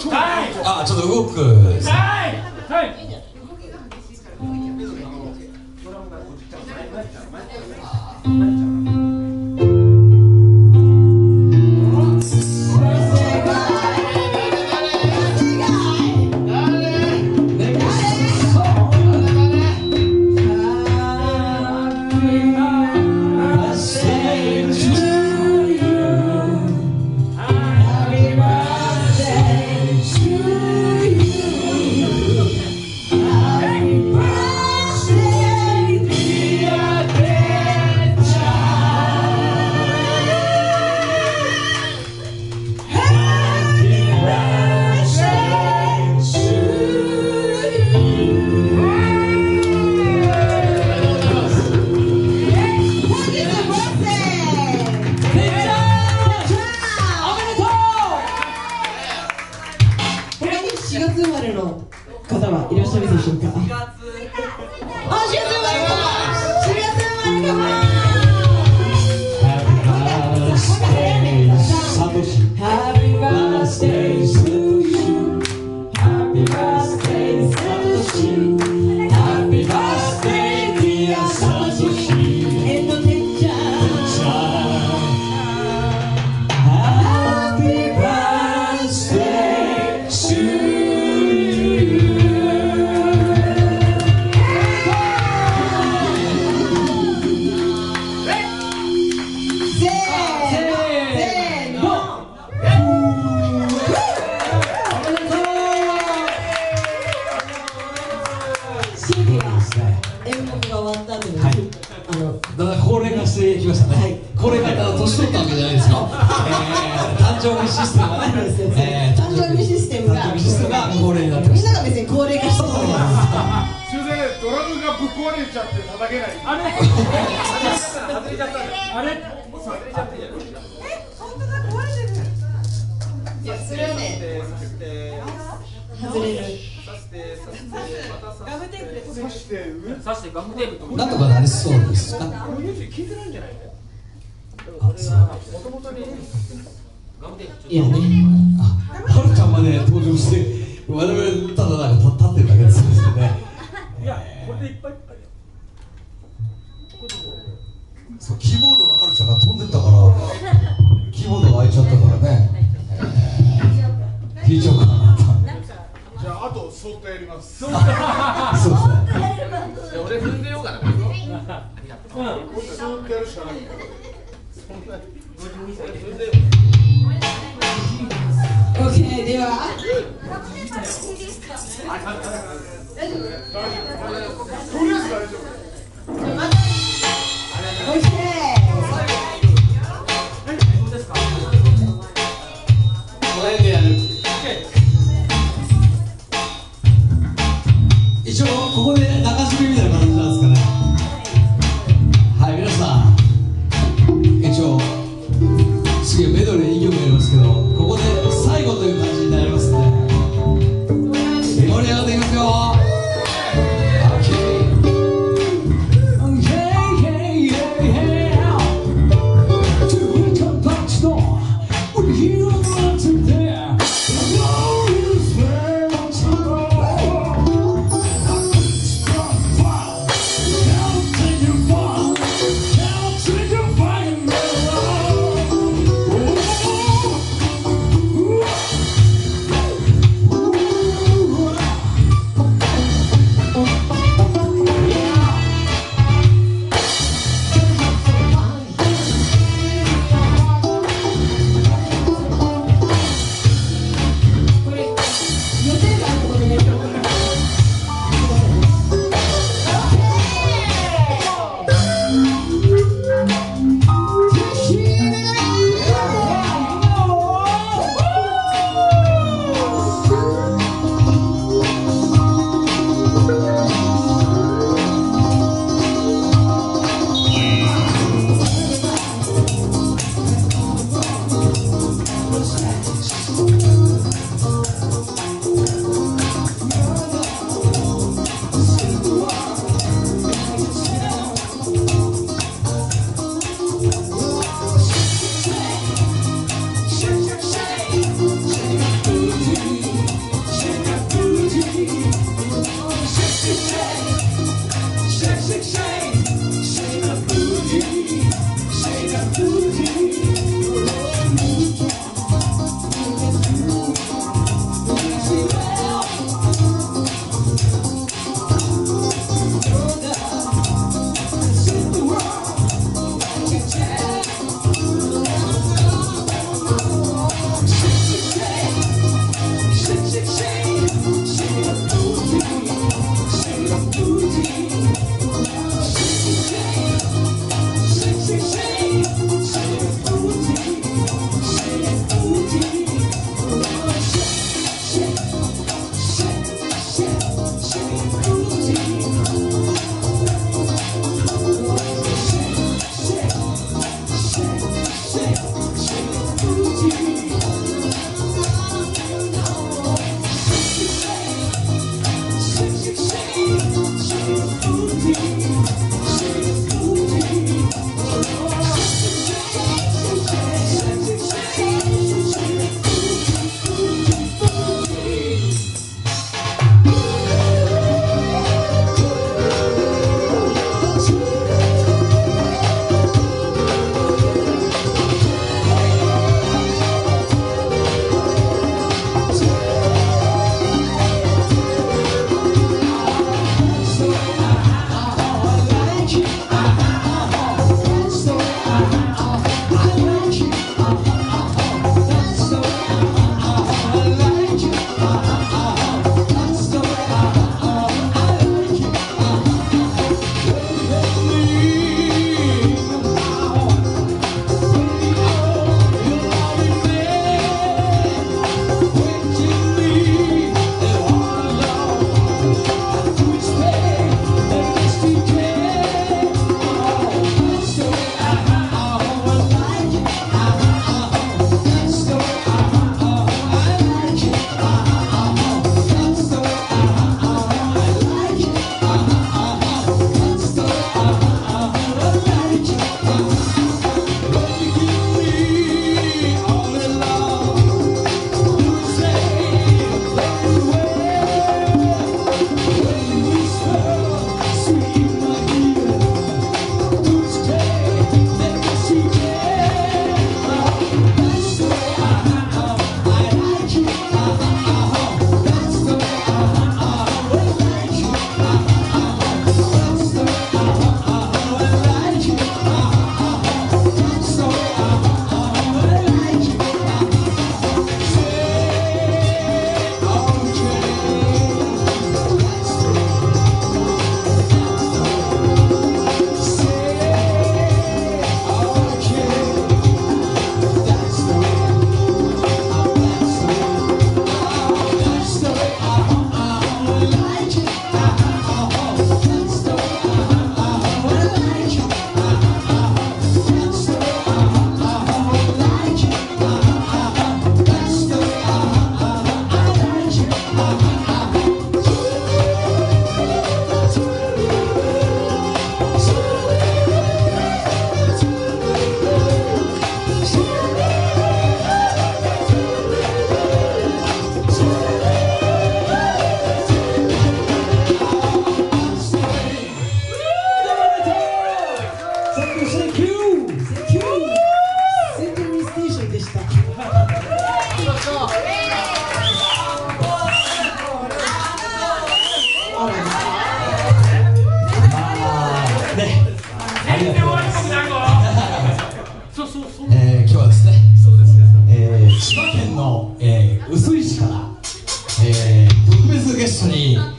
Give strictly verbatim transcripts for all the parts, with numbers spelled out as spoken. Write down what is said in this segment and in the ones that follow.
あ、ちょっと動くですね。 はい。 しがつ生まれの方はいらっしゃるでしょうか。あ、しがつ生まれか。しがつ生まれか。Happy birthday to you. Happy birthday Satoshi. Happy birthday dear Satoshi. And the teacher. Happy birthday to you. だんだん高齢化してきましたね、はい、高齢化を年取ったわけじゃないですよ、えー、誕生日システムがね、えー、 誕生日システムがシステムが高齢になってました。 みんなが別に高齢化してるわけです。 終然ドラムがぶっ壊れちゃって叩けない。あれ外れちゃった。あれ外れちゃってる。え、本当だ、壊れてる。 いや、それはね、外れる。ガムテープで刺して刺してガムテープとなんとかなりそうですか。 これミュージック聞いてないんじゃないの？ あ、そう。 もともとにガムテープ。 いやね。 あ、はるちゃんまで登場して、我々ただなんか立ってるだけですよね。 いや、これでいっぱいいっぱい。 そう、キーボードのはるちゃんが飛んでったから、キーボードが開いちゃったからね。弾いちゃおうかな。 じゃあ、あとそっとやります。そうですね。 俺踏んでようかな。うん、これそっとやるしかない。 オッケー、では。 とりあえず大丈夫。 オッケー。 この辺でやる。一応ここで流し目みたいな形なんですかね。はい、皆さん一応次はメドレーにきょくやりますけど、ここで最後という感じになりますね。盛り上がっていきますよ。 OK OK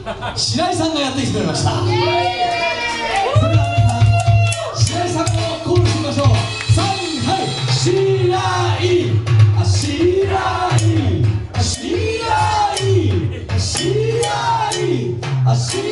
白井さんがやってきてくれました。それでは皆さん白井さんをコールしてみましょう。さんはい白井あ白井あ白井あ白井あ白井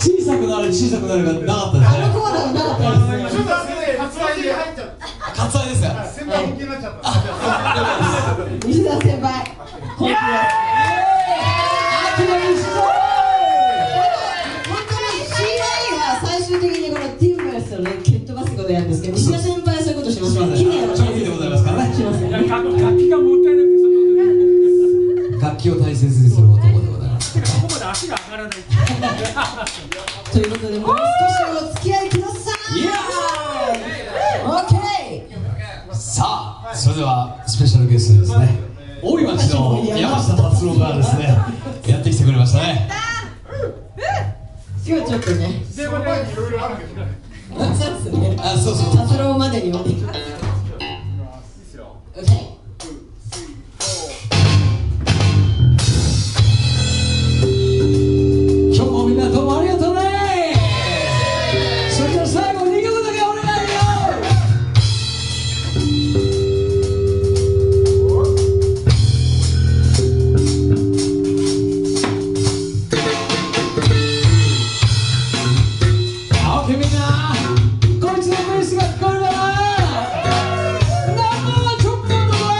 小さくなる小さくなるがなかったですあのね。 コーナーがなかったですね。 ちょっと汗で発売で入っちゃった。 割愛ですよ。 先輩本気になっちゃった。 西田先輩本気です。 秋の西澤。 本当に シーワイ は最終的にこのティムレスをね蹴っ飛ばすことやるんですけど、西田先輩はそういうことしません。綺麗な商品でございますからね。 しませんね。 楽器がもったいなくて、 楽器を大切にする男でございます。 ここまで足が上がらない。 ということでもう少しお付き合いください。 イエオッケー。 さあ、それではスペシャルゲストですね、大井町の山下達郎がですねやってきてくれましたね。 今日ちょっとね、 でも前にいろいろあるけどね。 そうですね。 あ、そうそう。 達郎までにはね。オッケー。 今日もみんなどうもありがとうね。それじゃあ最後にきょくだけお願いよ。オッケーみんな、こいつのベースが聞こえるかな。ナンバーワントップナンバーワン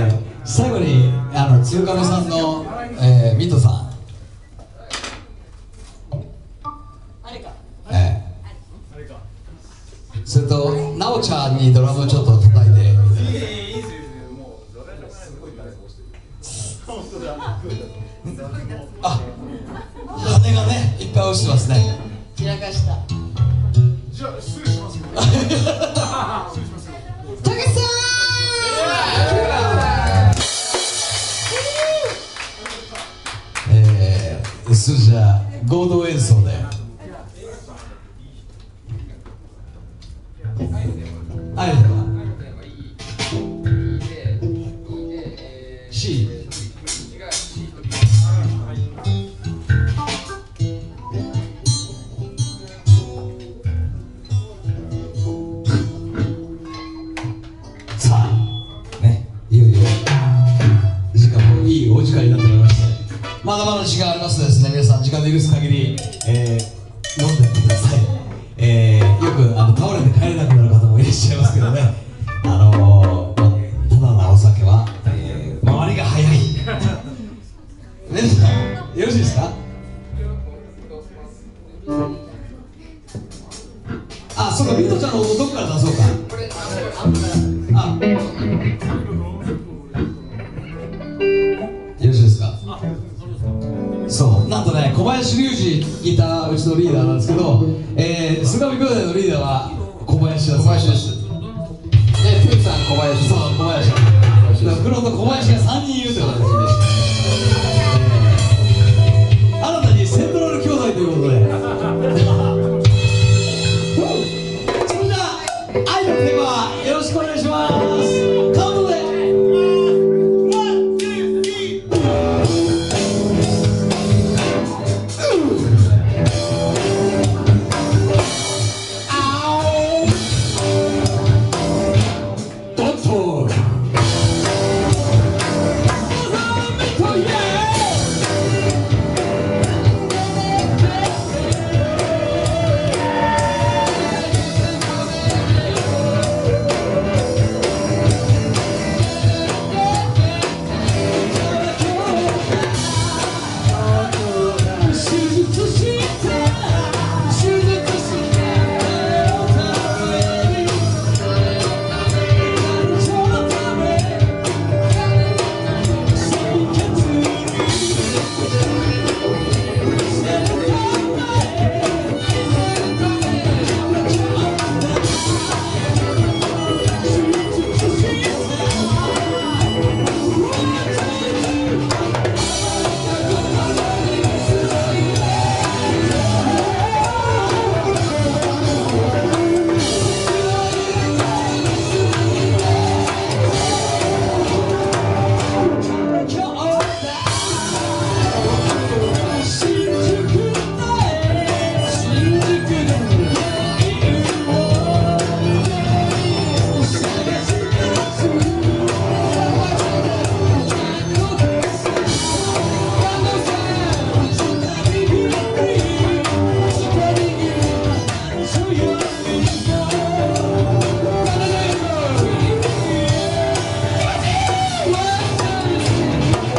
えー、最後にあのつよかめさんの、えー、ミトさん、えー、それとなおちゃんにドラムちょっと叩いて。あ、羽がねいっぱい落ちてますね。 散らかした。 じゃあ失礼しますけど。失礼しますよ。 たけしさん。 えー、それじゃあ合同演奏で。あれだわ。C。さあね、いよいよ時間もいいお時間になっておりまして、まだまだ時間ありますのでですね、皆さん時間の許す限り、えー、飲んでってください。えー、よくあの倒れて帰れなくなる方もいらっしゃいますけどね、あのー、ただのお酒は、えー、周りが早い皆さんよろしいですか？あ、そうか、ミトちゃんの音どこから出そうか。あ、よろしいですか？そう、なんとね、小林隆二ギターうちのリーダーなんですけど、えー、菅上兄弟のリーダーは小林です。小林です。で、プーさん小林。そう、小林。プロと小林がさんにんいるということですね。